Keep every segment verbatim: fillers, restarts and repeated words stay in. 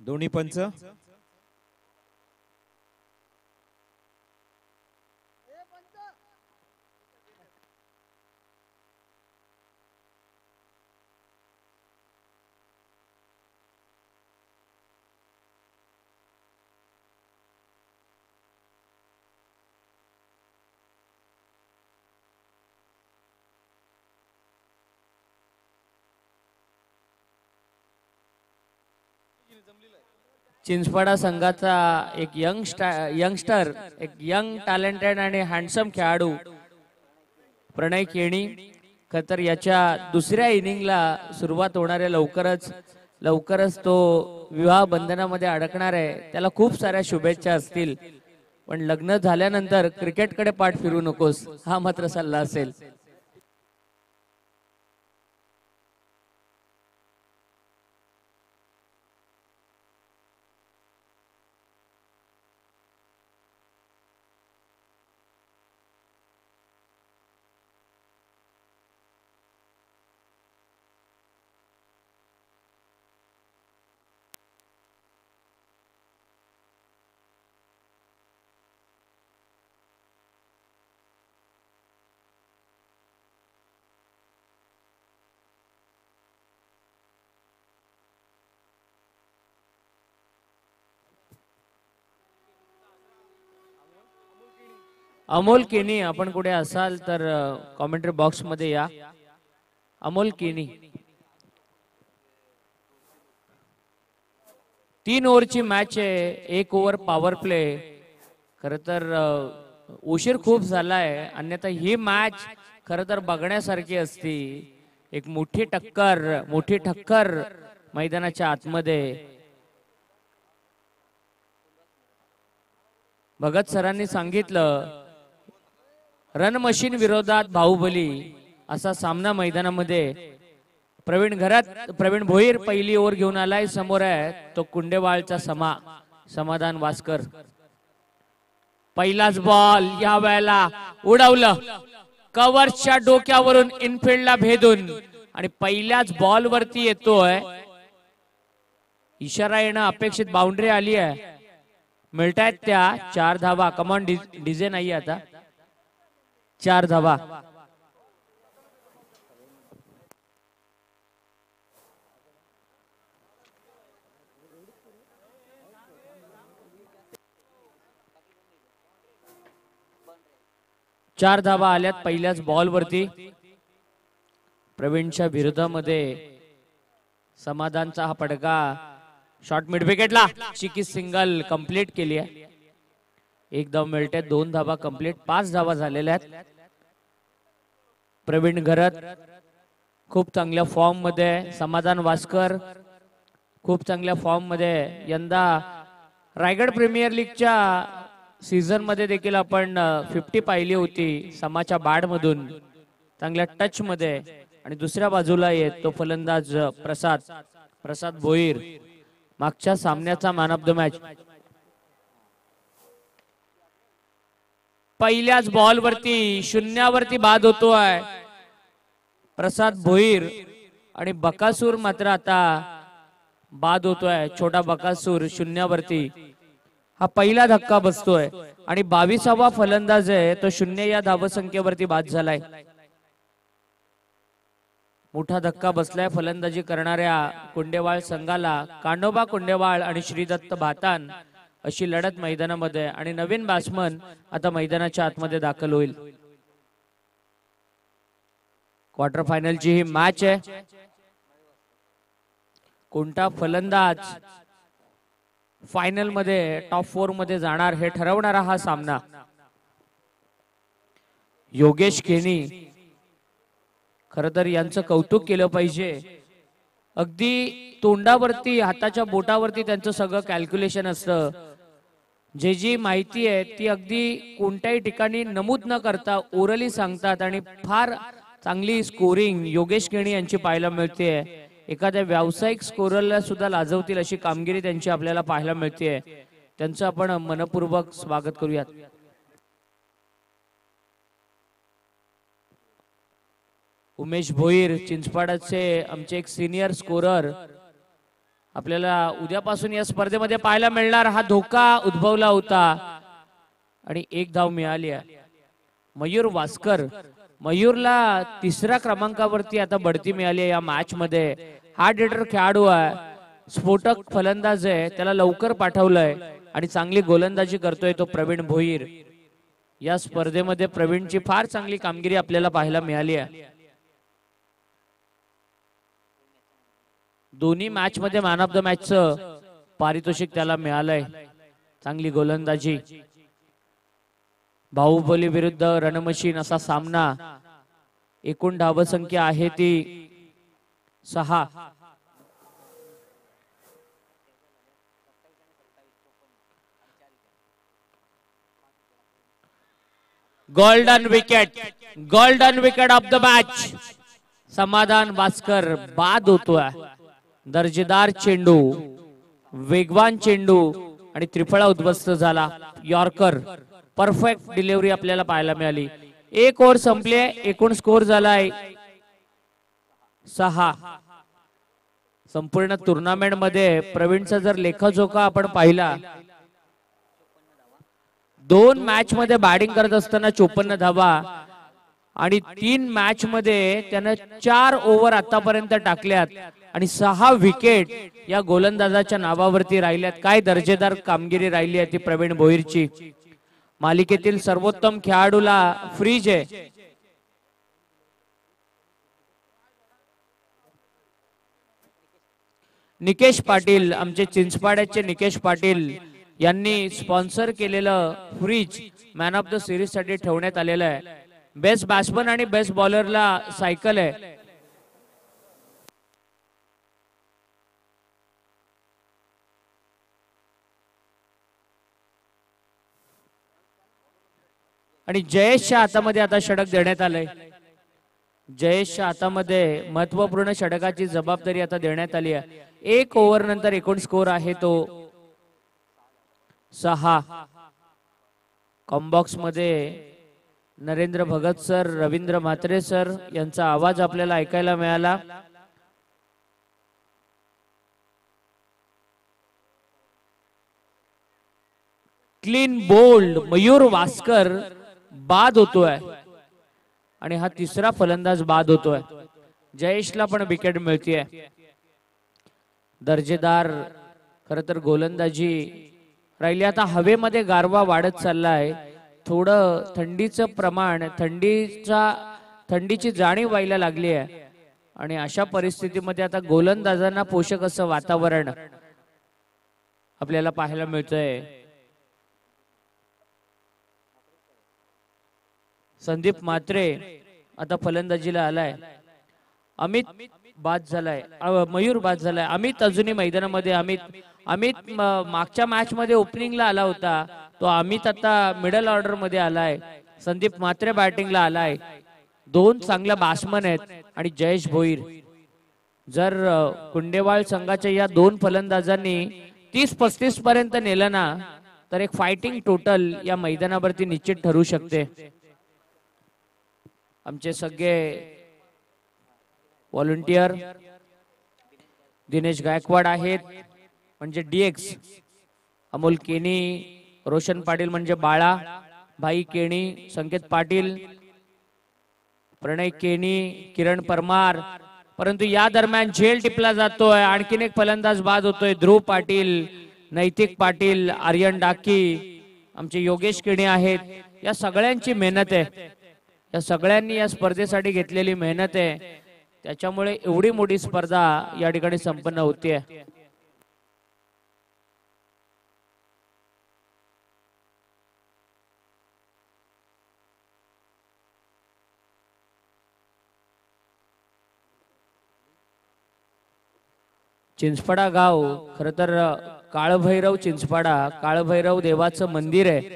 दोन्ही पंच चिंचपाडा संघाचा एक यंग यंगस्टर एक यंग टॅलेंटेड आणि हँडसम खेळाडू प्रणय केणी खतर याच्या दुसऱ्या इनिंगला सुरुवात होणार आहे. लवकरच लवकरच तो विवाह बंधनामध्ये अडकणार आहे. त्याला खूप साऱ्या शुभेच्छा असतील, पण लग्न झाल्यानंतर क्रिकेटकडे पाठ फिरू नकोस हा मात्र सल्ला असेल. अमोल केनी आपण कुठे असाल तर कॉमेंट्री बॉक्स मध्ये या. अमोल केनी तीन ओव्हरची मॅच आहे. एक ओव्हर पॉवर प्ले. खर तर उशीर खूप झालाय, अन्यथा ही मॅच खर तर बघण्यासारखी असती. एक मोठी टक्कर मोठी टक्कर मैदानाच्या आतमध्ये. भगत सरांनी सांगितलं रन मशीन विरोधात बाहुबली असा सामना मैदानामध्ये. प्रवीण घरात प्रवीण भोईर पहिली ओव्हर घेऊन आलाय. समोर आहे तो कुंडेवाळचा समा समाधान वास्कर. पहिलाच बॉल या वेळेला उडवलं कव्हरच्या डोक्यावरून इनफिल्डला भेदून आणि पहिल्याच बॉल वरती येतोय. इशारा येणं अपेक्षित. बाउंड्री आली आहे. मिळतायत त्या चार धावा. कमॉन डीजे नाही आता. चार धावा. चार धावा आल्यात पहिल्याच बॉल वरती. प्रवीणच्या विरोधामध्ये समाधानचा हा पडका. शॉर्ट मिड विकेटला चिकी सिंगल कंप्लीट केली आहे. एक धाव मिळते. दोन धावा कंप्लीट. पाच धावा झालेल्या आहेत. प्रवीण घरत खूप चांगल्या फॉर्म मध्ये. समाधान वास्कर खूप चांगल्या फॉर्म मध्ये. यंदा रायगड प्रीमियर लीगच्या सीझन मध्ये देखील आपण फिफ्टी पाहिली होती समाच्या बाड मधून चांगल्या टच मध्ये. आणि दुसऱ्या बाजूला येत तो फलंदाज प्रसाद प्रसाद भोईर. मागच्या सामन्याचा मॅन ऑफ द मॅच. पहिल्याच बॉल वरती शून्यावरती बाद होतोय प्रसाद भोईर. आणि बकासूर मात्र आता बाद होतोय. छोटा बकासूर शून्यावरती. हा पहिला धक्का बसतोय आणि बावीसावा फलंदाज आहे तो शून्य या धावसंख्येवरती बाद झालाय. मोठा धक्का बसलाय फलंदाजी करणाऱ्या कुंडेवाळ संघाला. कांडोबा कुंडेवाळ आणि श्रीदत्त भातान अशी लढत मैदानामध्ये. आणि नवीन बॅट्समन आता मैदानाच्या आतमध्ये दाखल होईल. क्वार्टर फायनलची ही मॅच आहे. कोणता फलंदाज फायनल मध्ये टॉप फोर मध्ये जाणार हे ठरवणारा हा सामना. योगेश केनी खर तर यांचं कौतुक केलं पाहिजे. अगदी तोंडावरती हाताच्या बोटावरती त्यांचं सगळं कॅल्क्युलेशन असतं. जे जी माहिती आहे ती अगदी कोणत्याही ठिकाणी नमूद न करता ओरली सांगतात. आणि फार चांगली स्कोरिंग योगेश केणी यांची पाहायला मिळते. एखाद्या व्यावसायिक स्कोररला सुद्धा लाजवतील अशी कामगिरी त्यांची आपल्याला पाहायला मिळते. त्यांचं आपण मनपूर्वक स्वागत करूयात. उमेश भोईर चिंचपाडाचे आमचे एक सिनियर स्कोरर आपल्याला उद्यापासून या स्पर्धेमध्ये पाहायला मिळणार हा धोका उद्भवला होता आणि एक धाव मिळाली आहे. मयूर वास्कर, मयूरला तिसऱ्या क्रमांकावरती आता बढती मिळाली या मॅच मध्ये. हार्ड हिटर खेळाडू आहे, स्फोटक फलंदाज आहे, त्याला लवकर पाठवलंय आणि चांगली गोलंदाजी करतोय तो प्रवीण भोईर. या स्पर्धेमध्ये प्रवीणची फार चांगली कामगिरी आपल्याला पाहायला मिळाली आहे. दोन्ही मॅच मध्ये मॅन ऑफ द मॅचचं पारितोषिक त्याला मिळालंय. चांगली गोलंदाजी. बाहुबली विरुद्ध रणमशीन असा सामना. एकूण धावसंख्या आहे ती सहा. Golden wicket, golden wicket of the match. Samadhan Bhaskar बाद होतोय. दर्जेदार चेंडू, वेगवान चेंडू आणि त्रिफळा उद्ध्वस्त झाला. यॉर्कर, परफेक्ट डिलिव्हरी आपल्याला पाहायला मिळाली. एक ओव्हर संपले, एकूण स्कोर झालाय सहा. संपूर्ण टुर्नामेंट मध्ये प्रवीणचा जर लेखाजोखा आपण पाहिला, दोन मॅच मध्ये बॅटिंग करत असताना चोपन्न धावा आणि तीन मॅच मध्ये त्यानं चार ओव्हर आतापर्यंत टाकल्यात आणि सहा विकेट या गोलंदाजाच्या नावावरती राहिल्यात. काय दर्जेदार कामगिरी राहिली आहे ती प्रवीण भोईरची. मालिकेतील सर्वोत्तम खेळाडूला फ्रीज आहे. निकेश पाटील, आमचे चिंचपाड्याचे निकेश पाटील यांनी स्पॉन्सर केलेलं fridge man of the series साठी ठेवण्यात आलेलं आहे. बेस्ट बॅट्समन आणि बेस्ट बॉलरला सायकल आहे. आणि जयेशच्या हातामध्ये आता षटक देण्यात आलंय. जयेशच्या हातामध्ये महत्वपूर्ण षटकाची जबाबदारी आता देण्यात आली आहे. एक ओव्हर नंतर एकूण स्कोर आहे तो सहा. कॉम्बॉक्स मध्ये नरेंद्र भगत सर, रवींद्र म्हात्रे सर यांचा आवाज आपल्याला ऐकायला मिळाला. क्लीन बोल्ड मयूर वास्कर बाद होतोय आणि हा तिसरा फलंदाज बाद होतोय. जयेशला पण विकेट मिळतीये. दर्जेदार खर तर गोलंदाजी राहिली. आता हवेमध्ये गारवा वाढत चाललाय. थोडं थंडीचं प्रमाण, थंडीचा थंडीची जाणीव व्हायला लागली आहे आणि अशा परिस्थितीमध्ये आता गोलंदाजांना पोषक असं वातावरण आपल्याला पाहायला मिळतंय. संदीप म्हात्रे आता फलंदाजीला आलाय. अमित बाद झालाय, मयूर बाद झालाय. अमित अजूनही मैदानामध्ये. अमित अमित मागच्या मॅच मध्ये ओपनिंगला आला होता तो. अमित आता मिडल ऑर्डर मध्ये आलाय. संदीप म्हात्रे बॅटिंगला आलाय. दोन चांगल्या बॅट्समन आहेत आणि जयेश भोईर. जर कुंडेवाळ संघाच्या या दोन फलंदाजांनी तीस पस्तीस पर्यंत नेलं ना तर एक फायटिंग टोटल या मैदानावरती निश्चित ठरू शकते. आमचे सगळे व्हॉलंटियर दिनेश गायकवाड आहेत म्हणजे डीएक्स, अमोल केनी, रोशन पाटील म्हणजे बाळा, भाई केणी, संकेत पाटील, प्रणय केनी, किरण परमार. परंतु या दरम्यान झेल टिपला जातोय. आणखीन एक फलंदाज बाद होतोय. ध्रुव पाटील, नैतिक पाटील, आर्यन डाकी, आमचे योगेश केणी आहेत. या सगळ्यांची मेहनत आहे. या सगळ्यांनी या स्पर्धेसाठी घेतलेली मेहनत आहे. त्याच्यामुळे एवढी मोठी स्पर्धा या ठिकाणी संपन्न होतीये. चिंचपाडा गाव खर तर काळभैरव चिंचपाडा, काळभैरव देवाचं मंदिर आहे.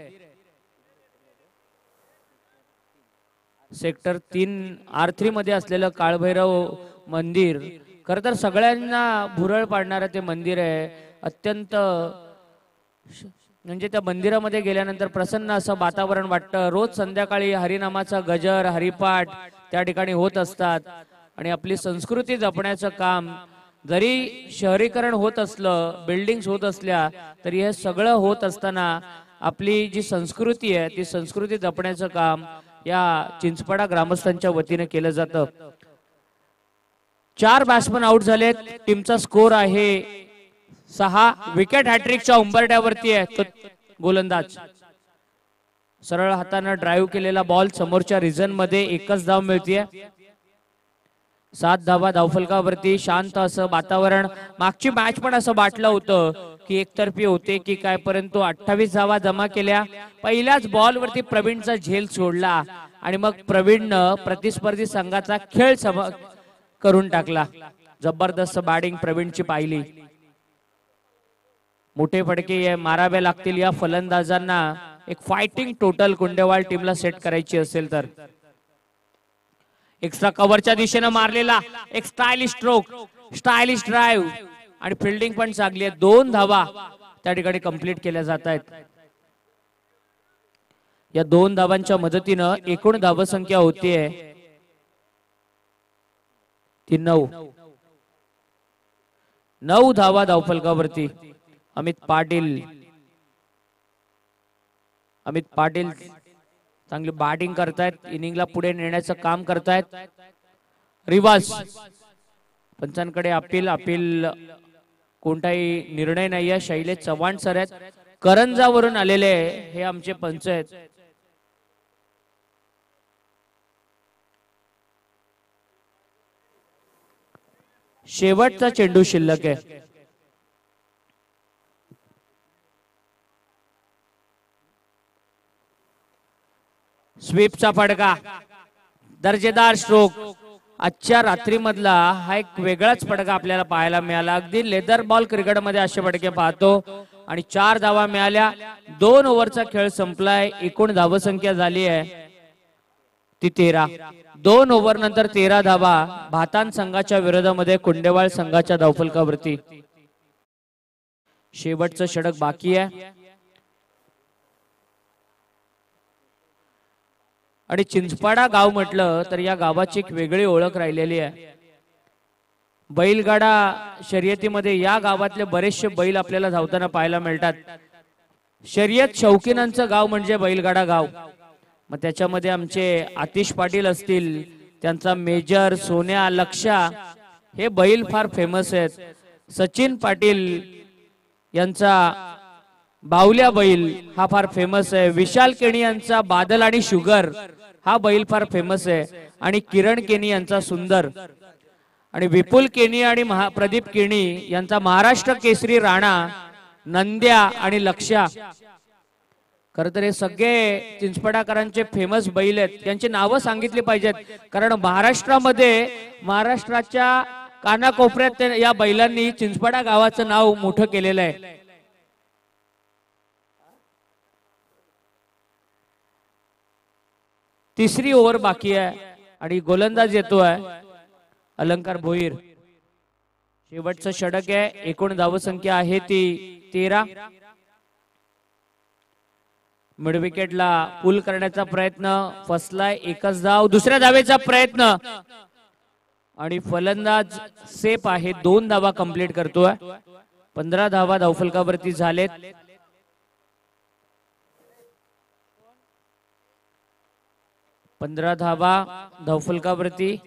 सेक्टर तीन आर थ्री मध्ये असलेलं काळभैरव मंदिर खर तर सगळ्यांना भुरळ पाडणारं ते मंदिर आहे. अत्यंत म्हणजे त्या मंदिरामध्ये गेल्यानंतर प्रसन्न असं वातावरण वाटतं. रोज संध्याकाळी हरिनामाचा गजर, हरिपाठ त्या ठिकाणी होत असतात आणि आपली संस्कृती जपण्याचं काम जरी शहरीकरण होत असलं, बिल्डिंग्स होत असल्या, तरी हे सगळं होत असताना आपली जी संस्कृती आहे ती संस्कृती जपण्याचं काम या चिंचपाडा ग्रामस्थांच्या वतीने केलं जातं. चार बॅट्समन आउट झालेत. टीमचा स्कोर आहे सहा. विकेट हॅट्रिकच्या उंबरठ्यावरती आहे तो गोलंदाज. सरळ हाताने ड्राईव्ह केलेला बॉल समोरच्या रिजन मध्ये एकच धाव मिळतीये. सात धावा धावफलकावरती. शांत असं वातावरण. मागची मॅच पण असं वाटलं होतं की एकतर्फी होते की काय, परंतु अठ्ठावीस धावा जमा केल्या. पहिल्याच बॉल वरती प्रवीणचा झेल सोडला आणि मग प्रवीणनं प्रतिस्पर्धी संघाचा खेळ सम करून टाकला. जबरदस्त बॅटिंग प्रवीणची पाहिली. मोठे फटके मारावे लागतील या फलंदाजांना. एक फायटिंग टोटल कुंडेवाल टीमला सेट करायची असेल तर. एक्स्ट्रा कव्हरच्या दिशेने मारलेला एक स्टायलिश स्ट्रोक, स्टायलिश ड्राईव्ह आणि फिल्डिंग पण चांगली आहे. दोन धावा त्या ठिकाणी कंप्लीट केल्या जात आहेत. या दोन धावांच्या मदतीनं एकूण धावसंख्या होतीये ती नऊ. नऊ धावा धावफलकावरती. अमित पाटील अमित पाटील चांगली बॅटिंग करतायत. इनिंगला पुढे नेण्याचं काम करतायत. रिवाज पंचांकडे अपील अपील कोणताही निर्णय नाहीये. शैलेश चव्हाण सर आहेत, करंजावरून आलेले हे आमचे पंच आहेत. शेवटचा चेंडू शिल्लक आहे. स्वीपचा फटका, दर्जेदार स्ट्रोक. आजच्या रात्री मधला हा एक वेगळाच फटका आपल्याला पाहायला मिळाला. अगदी लेदर बॉल क्रिकेट मध्ये असे फटके पाहतो. आणि चार धावा मिळाल्या. दोन ओव्हरचा खेळ संपलाय. एकूण धावसंख्या झाली आहे ती तेरा. दोन ओव्हर नंतर तेरा धावा भातान संघाच्या विरोधामध्ये कुंडेवाल संघाच्या धावफलकावरती. शेवटचं षटक बाकी आहे. आणि चिंचपाडा गाव म्हटलं तर या गावाची एक वेगळी ओळख राहिलेली आहे. बैलगाडा शर्यतीमध्ये या गावातले बरेचसे बैल आपल्याला धावताना पाहायला मिळतात. शर्यत शौकीनांचं गाव म्हणजे बैलगाडा गाव. मग त्याच्यामध्ये आमचे आतिश पाटील असतील, त्यांचा मेजर, सोन्या, लक्षा हे बैल फार फेमस आहेत. सचिन पाटील यांचा बावल्या बैल हा फार फेमस आहे. विशाल केणी यांचा बादल आणि शुगर हा बैल फार फेमस आहे. आणि किरण केणी यांचा सुंदर. आणि विपुल केणी आणि प्रदीप केणी यांचा महाराष्ट्र केसरी राणा, नंद्या आणि लक्षा. खर तर हे सगळे चिंचपाडाकरांचे फेमस बैल आहेत. त्यांची नावं सांगितली पाहिजेत, कारण महाराष्ट्रामध्ये महाराष्ट्राच्या कानाकोपऱ्यात या बैलांनी चिंचपाडा गावाचं नाव मोठं केलेलं आहे. तिसरी ओव्हर बाकी आहे आणि गोलंदाज येतोय अलंकार भोईर. शेवटचं षटक आहे. एकूण धावसंख्या आहे ती तेरा. मिड विकेटला पुल करण्याचा प्रयत्न फसलाय. एकच धाव. दुसऱ्या धावेचा प्रयत्न आणि फलंदाज सेफ आहे. दोन धावा कंप्लीट करतोय. पंधरा धावा धावफलकावरती झालेत. पंधरा धावा धावफलकावरती.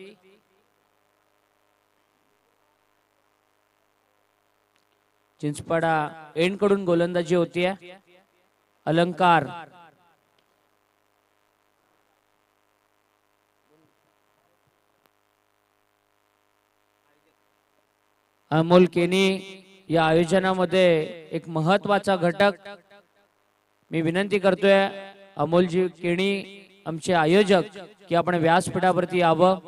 चिंचपाडा एंड कडून गोलंदाजी होतीये. अलंकार अमोल केनी या आयोजनामध्ये एक महत्वाचा घटक. मी विनंती करतोय अमोलजी केणी आमचे आयोजक की आपण व्यासपीठावरती यावं.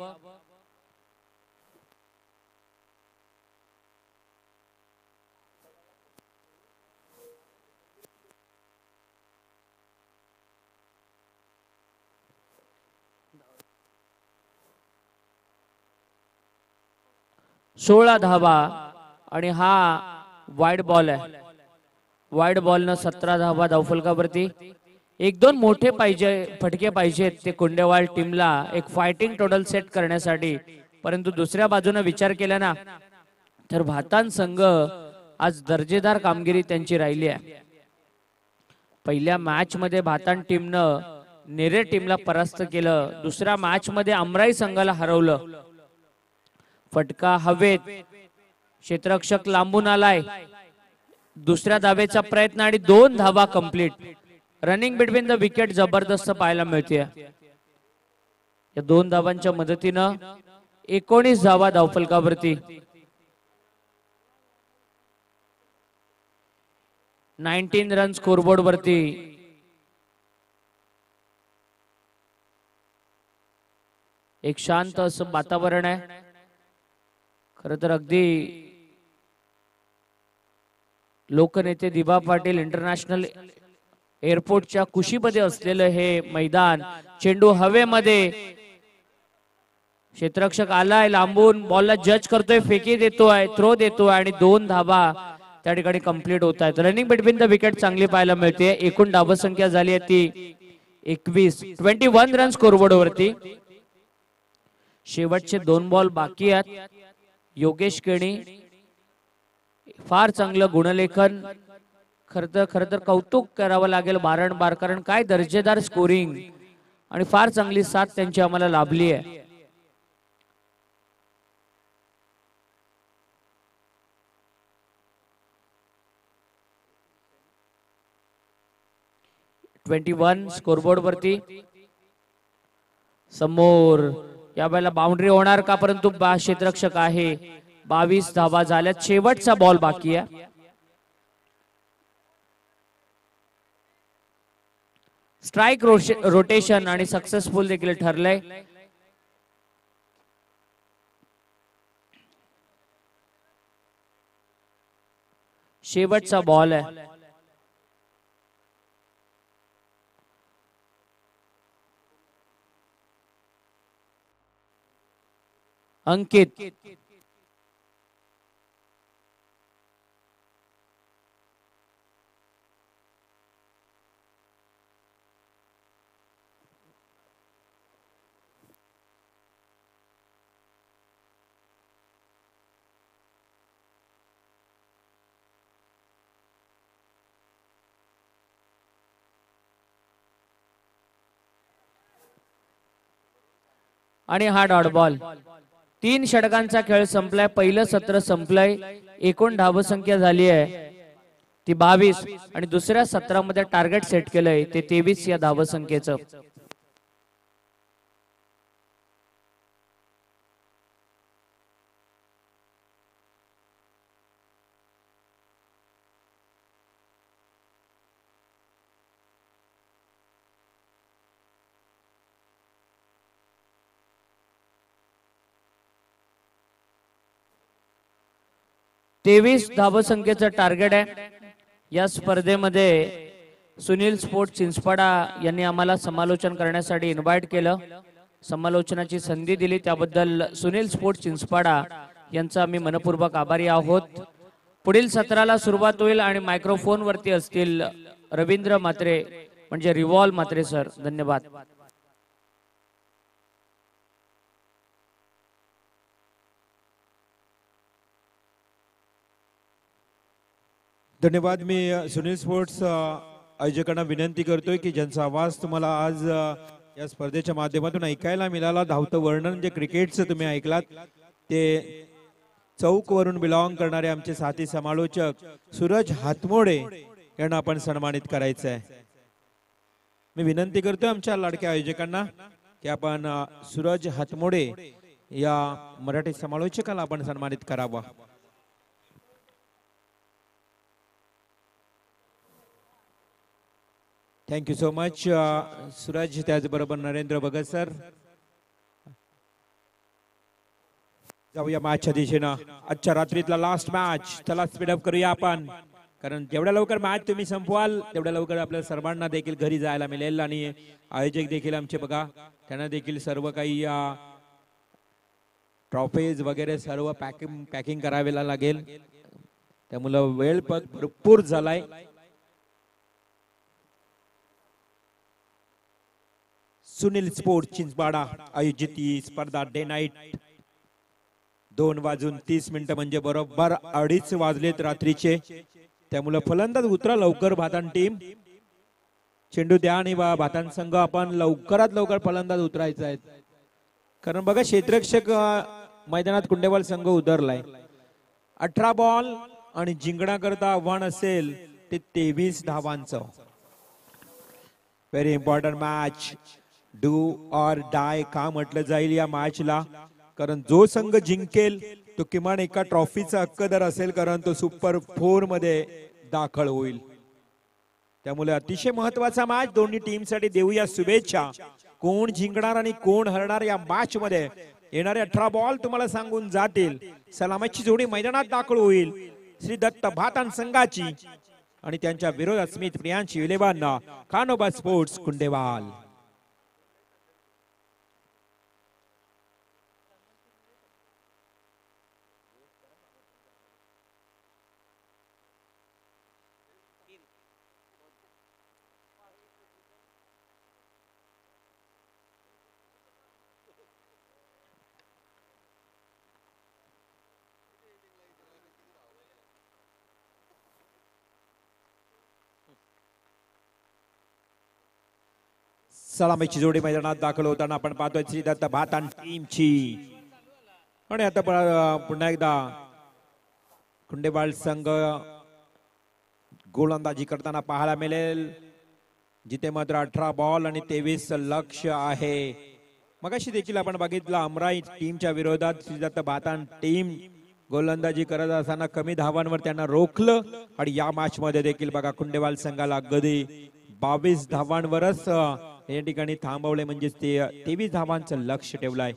सोळा धावा आणि हा वाईड बॉल आहे. वाईड बॉल न सतरा धावा धावफलकावरती. एक दोन मोठे पाहिजे फटके पाहिजेत ते कुंडेवाल टीमला एक फायटिंग टोटल सेट करण्यासाठी. परंतु दुसऱ्या बाजूने विचार केला ना तर भातान संघ आज दर्जेदार कामगिरी त्यांची राहिली आहे. पहिल्या मॅच मध्ये भातान टीमनं नेरे टीमला परास्त केलं. दुसऱ्या मॅच मध्ये अमराई संघाला हरवलं. फटका हवेत, क्षेत्ररक्षक लांबून आलाय. दुसऱ्या धावेचा प्रयत्न आणि दोन धावा complete. Running between the wicket जबरदस्त पाहायला मिळते. या दोन धावांच्या मदतीनं एकोणीस धावा धावफलकावरती. नाईन्टीन रन स्कोरबोर्ड वरती. एक शांत असं वातावरण आहे. खर तर अगदी लोकनेते दिबा पाटील इंटरनॅशनल एअरपोर्टच्या कुशीमध्ये असलेलं हे मैदान. चेंडू हवेमध्ये, क्षेत्ररक्षक आलाय लांबून, बॉलला जज करतोय, फेकी देतोय, थ्रो देतोय आणि दोन धावा त्या ठिकाणी कंप्लीट होत आहेत. रनिंग बिटवीन द विकेट चांगली पाहायला मिळते. एकूण धावा संख्या झाली आहे ती एकवीस. ट्वेंटी वन रन स्कोरबोर्ड वरती. शेवटचे दोन बॉल बाकी आहेत. योगेश केणी फार चांगलं गुणलेखन. खर तर खर तर कौतुक करावं लागेल बारंबार, कारण काय दर्जेदार स्कोरिंग आणि फार चांगली साथ त्यांची आम्हाला लाभली आहे. ट्वेंटी वन स्कोरबोर्ड वरती. समोर या वेळेला बाउंड्री होणार का, परंतु क्षेत्ररक्षक आहे. बावीस धावा झाल्यात. शेवटचा बॉल बाकी आहे. स्ट्राइक रोटेशन आणि सक्सेसफुल देखील ठरलंय. शेवटचा बॉल आहे. अंकित आणि हा डॉट बॉल. तीन षटकांचा खेळ संपलाय. पहिलं सत्र संपलंय. एकूण धावसंख्या झाली आहे ती बावीस आणि दुसऱ्या सत्रामध्ये टार्गेट सेट केलंय ते तेवीस या धावसंख्येचं. तेवीस धावसंख्येचं टार्गेट आहे. या स्पर्धेमध्ये सुनील स्पोर्ट्स चिंचपाडा यांनी आम्हाला समालोचन करण्यासाठी इन्व्हाइट केलं. समालोचनाची संधी दिली त्याबद्दल सुनील स्पोर्ट्स चिंचपाडा यांचा आम्ही मनपूर्वक आभारी आहोत. पुढील सत्राला सुरुवात होईल आणि मायक्रोफोन वरती असतील रवींद्र म्हात्रे म्हणजे रिव्हॉल्व म्हात्रे सर. धन्यवाद. धन्यवाद. मी सुनील स्पोर्ट्स आयोजकांना विनंती करतोय की ज्यांचा आवाज तुम्हाला आज या स्पर्धेच्या माध्यमातून ऐकायला मिळाला, धावतं वर्णन जे क्रिकेटचं तुम्ही ऐकलात, ते चौक वरून बिलॉंग करणारे आमचे साथी समालोचक सूरज हातमोडे यांना आपण सन्मानित करायचं आहे. मी विनंती करतोय आमच्या लाडक्या आयोजकांना की आपण सूरज हातमोडे या मराठी समालोचकाला आपण सन्मानित करावा. Thank you so much Suraj. त्याचबरोबर नरेंद्र भगत सर. जाऊया मॅचच्या दिशेनं. आजच्या रात्रीतला लास्ट मॅच. चला स्पीडअप करूया आपण, कारण जेवढ्या लवकर मॅच तुम्ही संपवाल तेवढ्या लवकर आपल्या सर्वांना देखील घरी जायला मिळेल. आणि आयोजक देखील आमचे बघा, त्यांना देखील सर्व काही ट्रॉफीज वगैरे सर्व पॅकिंग पॅकिंग करावेला लागेल. त्यामुळं वेळ पण भरपूर झालाय. सुनील स्पोर्ट्स चिंचपाडा आयोजित ही स्पर्धा डे नाईट दोन वाजून तीस मिनिटं म्हणजे बरोबर अडीच वाजलेत रात्रीचे. त्यामुळे फलंदाज उतरा लवकर भातान टीम. चेंडू द्या आणि बा भातान संघ आपण लवकरात लवकर फलंदाज उतरायचा आहे. कारण बघा क्षेत्ररक्षक मैदानात कुंडेवाल संघ उतरलाय. अठरा बॉल आणि जिंकण्याकरता आव्हान असेल ते तेवीस धावांचं. Very important match. Do or die का म्हटलं जाईल या मॅचला. कारण जो संघ जिंकेल तो किमान एका ट्रॉफीचा हक्कदार असेल. कारण तो सुपर फोर मध्ये दाखल होईल. त्यामुळे अतिशय महत्वाचा मॅच. दोन्ही टीम साठी देऊया शुभेच्छा. कोण जिंकणार आणि कोण हरणार या मॅच मध्ये येणारे अठरा बॉल तुम्हाला सांगून जातील. सलामीची जोडी मैदानात दाखल होईल श्री दत्त भातान संघाची आणि त्यांच्या विरोधात स्मिथ प्रियांशी विलेवांना कानोबा स्पोर्ट्स कुंडेवाल. सलामीची जोडी मैदानात दाखल होताना आपण पाहतोय श्री दत्त भातान टीमची. आणि आता पुन्हा एकदा कुंडेवाल संघ गोलंदाजी करताना पाहायला मिळेल. जिथे मात्र अठरा बॉल आणि तेवीस लक्ष आहे. मगाशी देखील आपण बघितलं अमराई टीमच्या विरोधात श्री दत्त भातान टीम गोलंदाजी करत असताना कमी धावांवर त्यांना रोखलं. आणि या मॅच मध्ये देखील बघा कुंडेवाल संघाला अगदी बावीस धावांवरच या ठिकाणी थांबवले. म्हणजे ते तेवीस धावांचं लक्ष ठेवलंय.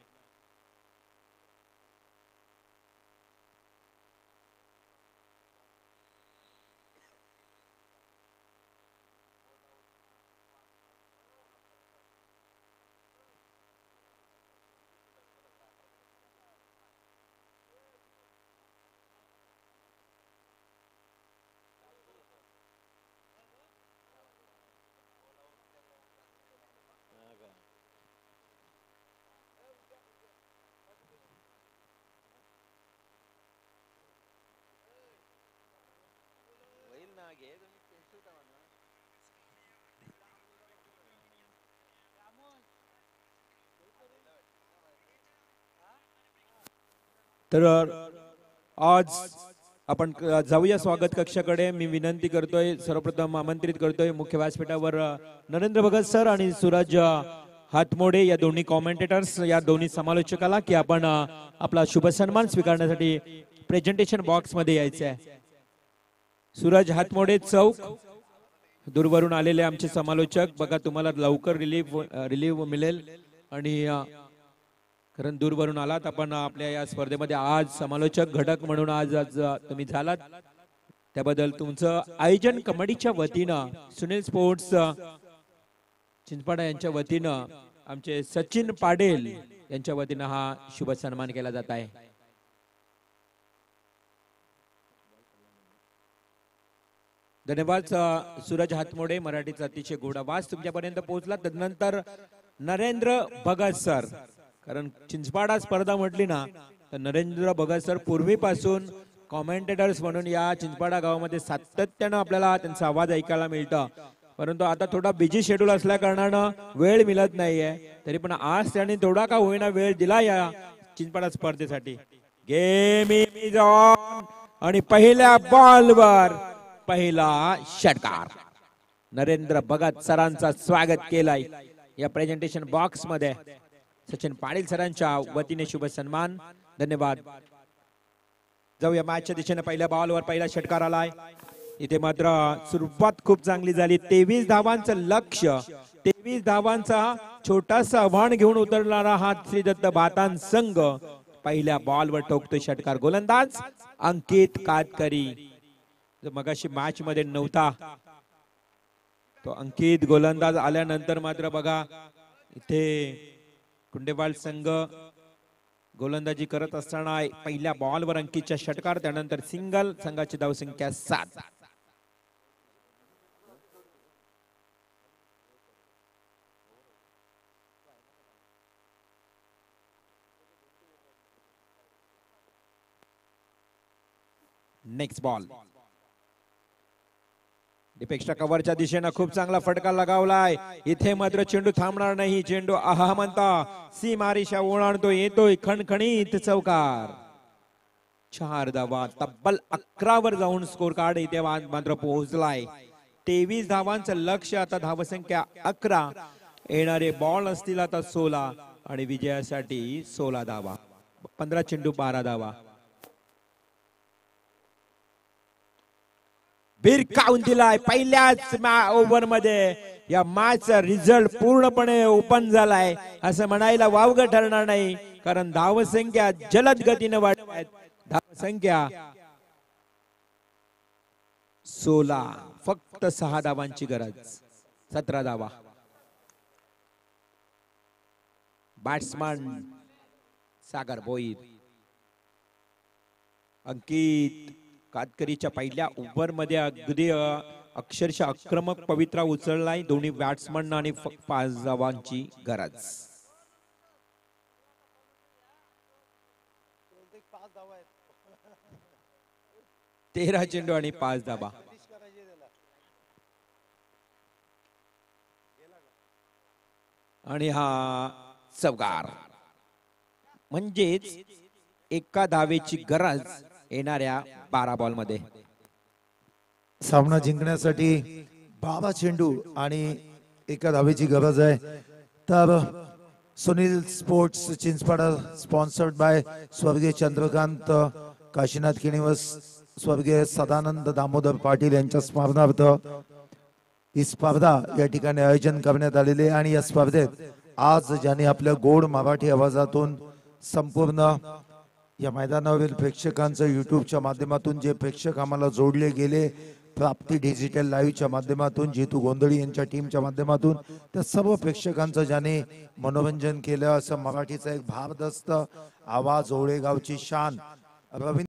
तर आज आपण जाऊया स्वागत कक्षाकडे. मी विनंती करतोय सर्वप्रथम आमंत्रित करतोय मुख्य व्यासपीठावर नरेंद्र भगत सर आणि सूरज हातमोडे या दोन्ही कॉमेंटेटर्स या दोन्ही समालोचकाला की आपण आपला शुभ सन्मान स्वीकारण्यासाठी प्रेझेंटेशन बॉक्स मध्ये यायचं आहे. सूरज हातमोडे चौक दूरवरून आलेले आमचे समालोचक. बघा तुम्हाला लवकर रिलीफ रिलीफ मिळेल. आणि कारण दूरवरून आलात आपण आपल्या या स्पर्धेमध्ये आज समालोचक घटक म्हणून आज आज तुम्ही झालात. त्याबद्दल तुमचं आयोजन कमिटीच्या वतीनं सुनील स्पोर्ट्स चिंचपाडा यांच्या वतीनं आमचे सचिन पाडेल यांच्या वतीनं हा शुभ सन्मान केला जात आहे. धन्यवाद सूरज हातमोडे. मराठीचा अतिशय गोड आवाज तुमच्यापर्यंत पोहोचला. तदनंतर नरेंद्र भगत सर. कारण चिंचपाडा स्पर्धा म्हटली ना तर नरेंद्र भगत सर पूर्वीपासून कॉमेंटेटर्स म्हणून या चिंचपाडा गावामध्ये सातत्यानं आपल्याला त्यांचा आवाज ऐकायला मिळतं. परंतु आता थोडा बिझी शेड्यूल असल्या कारणानं वेळ मिळत नाहीये. तरी पण आज त्यांनी थोडा का होईना वेळ दिला या चिंचपाडा स्पर्धेसाठी. गेम इज ऑन आणि पहिल्या बॉलवर पहिला षटकार. नरेंद्र भगत सरांचा स्वागत केलाय या प्रेझेंटेशन बॉक्स मध्ये. सचिन पाटील सरांच्या वतीने शुभ सन्मान. धन्यवाद. जाऊया मॅचच्या दिशेने. पहिल्या बॉलवर पहिला षटकार आलाय. इथे मात्र सुरुवात खूप चांगली झाली. तेवीस धावांचं लक्ष. तेवीस धावांचा छोटासा आव्हान घेऊन उतरणारा हा श्री दत्त भातान संघ पहिल्या बॉलवर ठोकतोय षटकार. गोलंदाज अंकित कातकरी जो मगाशी मॅच मध्ये नव्हता तो अंकित गोलंदाज आल्यानंतर मात्र बघा इथे कुंडेवाल संघ गोलंदाजी करत असताना पहिल्या बॉलवर अंकितच्या षटकार. त्यानंतर सिंगल. संघाची धावसंख्या सात. नेक्स्ट बॉल डिपेक्षा कव्हरच्या दिशेनं खूप चांगला फटका लगावलाय. इथे मात्र चेंडू थांबणार नाही. चेंडू आहा म्हणता सीमारेषा ओलांडतो. येतोय खणखणीत चौकार. चार धावा तब्बल अकरा वर जाऊन स्कोर कार्ड इथे मात्र पोहोचलाय. तेवीस धावांचं लक्ष. आता धावसंख्या अकरा. येणारे बॉल असतील आता सोळा आणि विजयासाठी सोळा धावा. पंधरा चेंडू बारा धावा. भिरकावून दिलाय पहिल्याच ओव्हर मध्ये. या मॅचचा रिझल्ट पूर्णपणे ओपन झालाय असं म्हणायला वावगं ठरणार नाही, कारण धावसंख्या जलद गतीने वाढत आहेत. धावसंख्या सोळा. फक्त सहा धावांची गरज. सतरा धावा. बॅट्समन सागर भोईर. अंकित कातकरीच्या पहिल्या ओव्हर मध्ये अगदी अक्षरशः आक्रमक पवित्रा उचललाय. दोन्ही बॅट्समन आणि पाच धावांची गरज. तेरा चेंडू आणि पाच धावा. आणि हा चौकार. म्हणजेच एका धावेची गरज येणाऱ्या बारा बॉल मध्ये. सामना जिंकण्यासाठी बारा चेंडू आणि एका धावेची गरज आहे. तर Sunil sports Chinchpada sponsored by स्वर्गीय चंद्रकांत काशीनाथ किणीवस, स्वर्गीय सदानंद दामोदर पाटील यांच्या स्मरणार्थ ही स्पर्धा या ठिकाणी आयोजन करण्यात आलेले. आणि या स्पर्धेत आज ज्यांनी आपल्या गोड मराठी आवाजातून संपूर्ण या मैदानावरील प्रेक्षकांचं युट्यूबच्या माध्यमातून जे प्रेक्षक आम्हाला जोडले गेले, प्राप्ती डिजिटल लाईव्हच्या माध्यमातून, जितू गोंधळी यांच्या टीमच्या माध्यमातून, त्या सर्व प्रेक्षकांचं ज्याने मनोरंजन केलं. असं मराठीचा एक भारदस्त आवाज, ओळेगावची शान रवींद्र